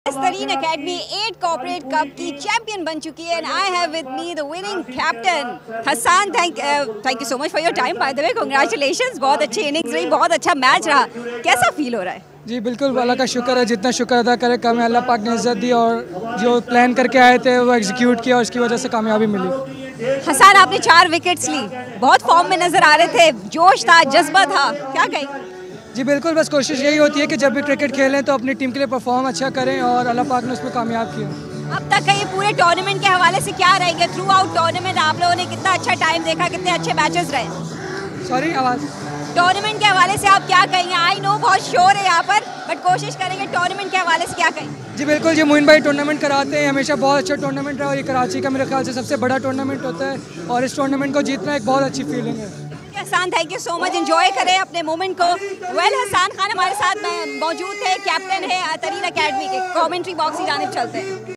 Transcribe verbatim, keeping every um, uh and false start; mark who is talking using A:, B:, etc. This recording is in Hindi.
A: Yes, Tareen Academy eight Corporate Cup की चैंपियन बन चुकी है and I have with me the winning captain Hassan. Thank uh, thank you so much for your time. By the way, congratulations. बहुत अच्छी इनिंग्स रही, बहुत अच्छा मैच रहा. कैसा फील हो रहा है?
B: जी बिल्कुल, अल्लाह का शुक्र है, जितना शुक्र अदा करे कम है. अल्लाह पाक ने इज्जत दी और जो प्लान करके आए थे वो एग्जीक्यूट किया और उसकी वजह से कामयाबी मिली.
A: हसन, आपने चार विकेट्स ली, बहुत फॉर्म में नजर आ रहे थे, जोश था, जज्बा था, क्या कहें?
B: जी बिल्कुल, बस कोशिश यही होती है कि जब भी क्रिकेट खेलें तो अपनी टीम के लिए परफॉर्म अच्छा करें और अल्लाह पाक ने उसमें कामयाब किया.
A: अब तक का ये पूरे टूर्नामेंट के हवाले से क्या रहेगा? थ्रू आउट टूर्नामेंट आप लोगों ने कितना अच्छा टाइम देखा, कितने अच्छे मैचेस रहे?
B: सॉरी, आवाज़.
A: टूर्नामेंट के हवाले से आप क्या कहेंगे? आई नो बहुत शोर है यहाँ पर, बट कोशिश करेंगे टूर्नामेंट के हवाले से क्या कहें?
B: जी बिल्कुल, जी मोइन भाई टूर्नामेंट कराते हैं, हमेशा बहुत अच्छा टूर्नामेंट रहा और ये कराची का मेरे ख्याल से सबसे बड़ा टूर्नामेंट होता है और इस टूर्नामेंट को जीतना एक बहुत अच्छी फीलिंग है.
A: Hasan, thank you so much. Enjoy करें अपने मोमेंट को. वेल, हसन खान हमारे साथ मौजूद थे, कैप्टन है तरीन अकेडमी के. कमेंट्री बॉक्स की जानिब चलते हैं.